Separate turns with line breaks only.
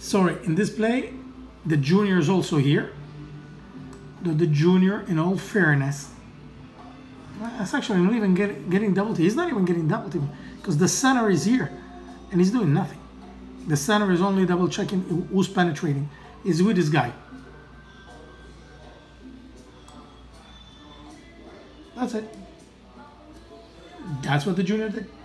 Sorry, in this play, the junior is also here. The junior, in all fairness, that's actually not even getting double T. He's not even getting double T because the center is here and he's doing nothing. The center is only double checking who's penetrating. Is with this guy. That's it. That's what the junior did.